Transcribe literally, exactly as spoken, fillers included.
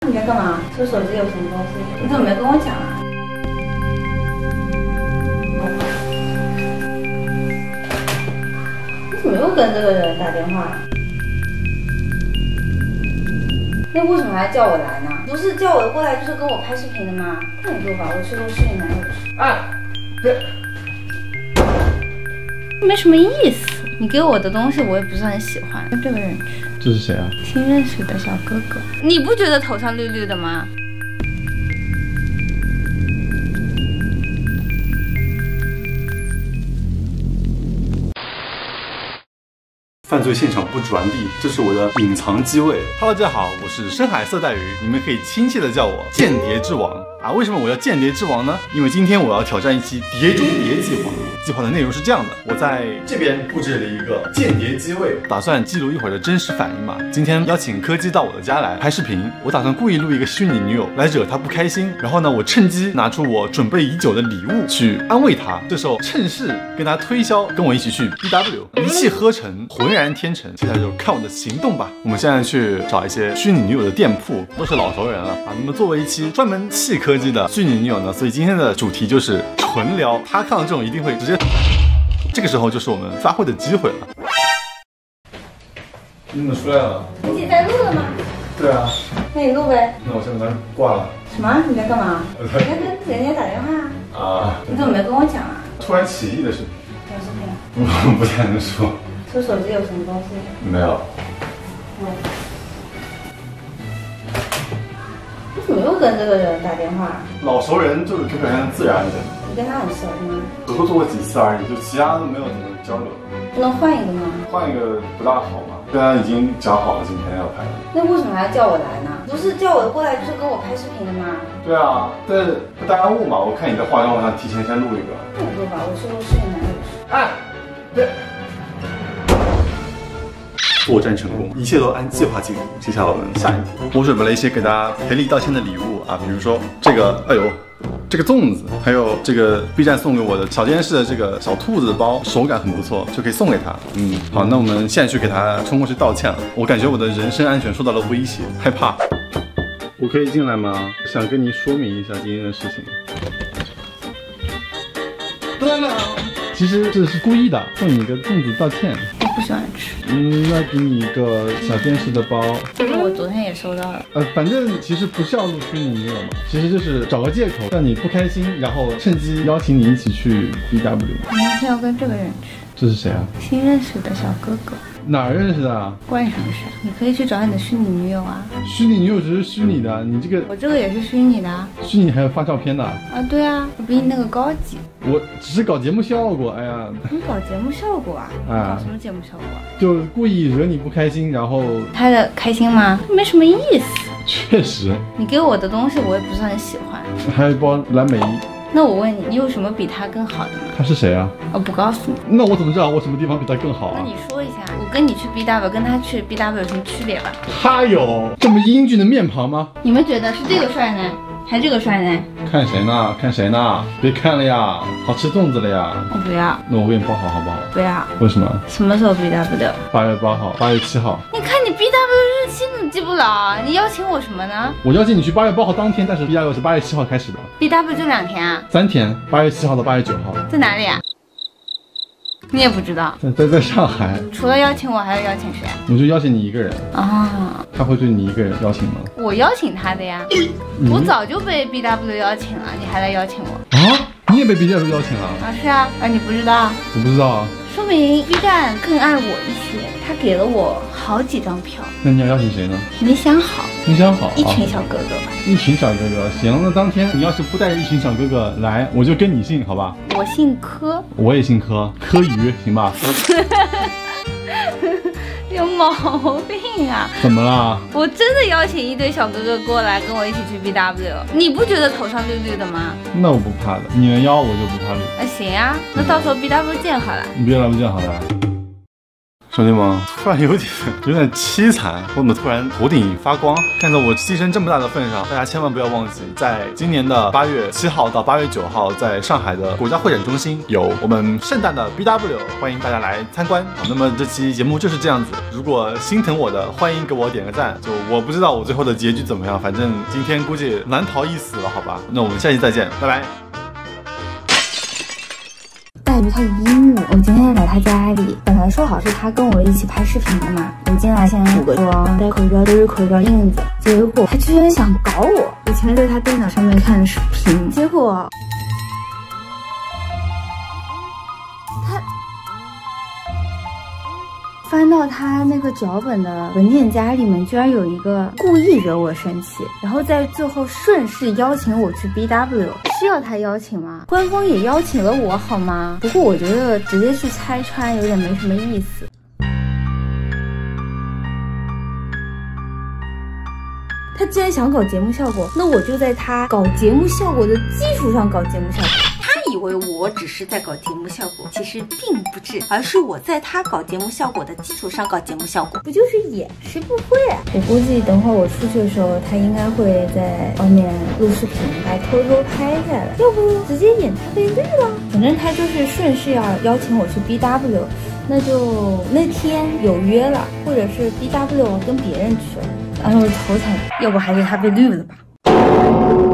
你在干嘛？这手机有什么东西？你怎么没跟我讲啊？你怎么又跟这个人打电话？那为什么还叫我来呢？不是叫我过来就是跟我拍视频的吗？那你给我把我去录视频男友的事。 哎，别， 没什么意思。你给我的东西我也不是很喜欢。跟这个人去。 这是谁啊？ 新认识的小哥哥。你不觉得头上绿绿的吗？ 犯罪现场不转地，这是我的隐藏机位。Hello， 大家好，我是深海色带鱼，你们可以亲切的叫我间谍之王啊。为什么我要间谍之王呢？因为今天我要挑战一期碟中谍计划。计划的内容是这样的，我在这边布置了一个间谍机位，打算记录一会儿的真实反应嘛。今天邀请柯基到我的家来拍视频，我打算故意录一个虚拟女友来惹她不开心，然后呢，我趁机拿出我准备已久的礼物去安慰她，这时候趁势跟她推销，跟我一起去 B W， 一气呵成，浑然天成。接下来就看我的行动吧。我们现在去找一些虚拟女友的店铺，都是老熟人了啊。那么作为一期专门弃科技的虚拟女友呢，所以今天的主题就是纯聊。他看到这种一定会直接，这个时候就是我们发挥的机会了。你怎么出来了？ 你自己在录了吗？ 对啊。 那你录呗。 那我现在挂了。 什么？你在干嘛？我在跟人家打电话啊。你怎么没跟我讲啊？ 突然起意的视频。 什么视频？ 我不太能说。 这手机有什么东西？ 没有。 嗯。你怎么又跟这个人打电话？ 老熟人就是表现自然一点。 你跟他很熟吗？ 合作过几次而已，就其他都没有怎么交流。 不能换一个吗？换一个不大好嘛。跟他已经讲好了今天要拍了。 那为什么还要叫我来呢？不是叫我过来就是跟我拍视频的吗？ 对啊，但是不耽误嘛。我看你在化妆，我想提前先录一个。 那你说吧，我是录视频男友的事。 哎，对。作战成功，一切都按计划进行。接下来我们下一题，我准备了一些给大家赔礼道歉的礼物啊，比如说这个，哎呦，这个粽子，还有这个 B 站送给我的小监视的这个小兔子的包，手感很不错，就可以送给他。嗯，好，那我们现在去给他冲过去道歉了。我感觉我的人身安全受到了威胁，害怕。我可以进来吗？想跟你说明一下今天的事情。其实这是故意的，送你一个粽子道歉。 我不喜欢吃。 嗯，那给你一个小电视的包。 这个我昨天也收到了。 呃，反正其实不是要录虚拟女友嘛，其实就是找个借口让你不开心，然后趁机邀请你一起去 B W。 我明天要跟这个人去。 这是谁啊？ 新认识的小哥哥。 哪儿认识的啊？ 关你什么事？你可以去找你的虚拟女友啊。 虚拟女友只是虚拟的，你这个我这个也是虚拟的啊。 虚拟还有发照片的啊？ 对啊，我比你那个高级。 我只是搞节目效果，哎呀。 你搞节目效果啊？啊？搞什么节目效果？ 就故意惹你不开心，然后他的开心吗？没什么意思。 确实。 你给我的东西我也不是很喜欢。 还有一包蓝莓。 那我问你，你有什么比他更好的吗？ 他是谁啊？ 我不告诉你。 那我怎么知道我什么地方比他更好啊？ 那你说一下，我跟你去 B W 跟他去 B W 有什么区别吧？ 他有这么英俊的面庞吗？ 你们觉得是这个帅呢，还是这个帅呢？ 看谁呢？看谁呢？别看了呀，好吃粽子了呀！ 我不要。 那我给你包好好不好？ 不要。 为什么？ 什么时候 B W？ 八月八号，八月七号。 你看你 B W 日期你记不牢，你邀请我什么呢？ 我邀请你去八月八号当天，但是 B W 是八月七号开始的。 B W 就两天啊？ 三天，八月七号到八月九号。 在哪里啊？你也不知道？ 在在在上海。 除了邀请我，还要邀请谁啊？ 我就邀请你一个人啊。 他会对你一个人邀请吗？ 我邀请他的呀。嗯、我早就被 B W 邀请了，你还来邀请我？ 啊？你也被 B W 邀请了？ 啊，是啊。啊，你不知道？ 我不知道啊。 说明 B 站更爱我一些，他给了我好几张票。 那你要邀请谁呢？ 没想好。 没想好。 一群小哥哥吧。 一群小哥哥，行，那当天你要是不带着一群小哥哥来，我就跟你姓，好吧？ 我姓柯。我也姓柯，柯宇，行吧？ 有毛病啊！ 怎么了？ 我真的邀请一堆小哥哥过来跟我一起去 B W， 你不觉得头上绿绿的吗？ 那我不怕的，你能邀我就不怕绿。 啊，行啊，那到时候 B W 见好了。 你 B W 见好了。 兄弟们，突然有点有点凄惨，我怎么突然头顶发光？看在我牺牲这么大的份上，大家千万不要忘记，在今年的八月七号到八月九号，在上海的国家会展中心有我们盛大的 B W， 欢迎大家来参观。好，那么这期节目就是这样子。如果心疼我的，欢迎给我点个赞。就我不知道我最后的结局怎么样，反正今天估计难逃一死了，好吧？那我们下期再见，拜拜。 大鱼他阴我，我今天来他家里，本来说好是他跟我一起拍视频的嘛，我进来先补个妆，戴口罩都是口罩印子，结果他居然想搞我，我前面在他电脑上面看视频，结果他翻到他那个脚本的文件夹里面，居然有一个故意惹我生气，然后在最后顺势邀请我去 B W， 需要他邀请吗？官方也邀请了我好吗？不过我觉得直接去拆穿有点没什么意思。他既然想搞节目效果，那我就在他搞节目效果的基础上搞节目效果。 他以为我只是在搞节目效果，其实并不是，而是我在他搞节目效果的基础上搞节目效果。 不就是演，谁不会啊？我估计等会儿我出去的时候，他应该会在外面录视频，还偷偷拍下来，要不直接演他被绿了。反正他就是顺势要邀请我去 B W， 那就那天有约了，或者是 B W 跟别人去了，然后头惨，要不还是他被绿了吧。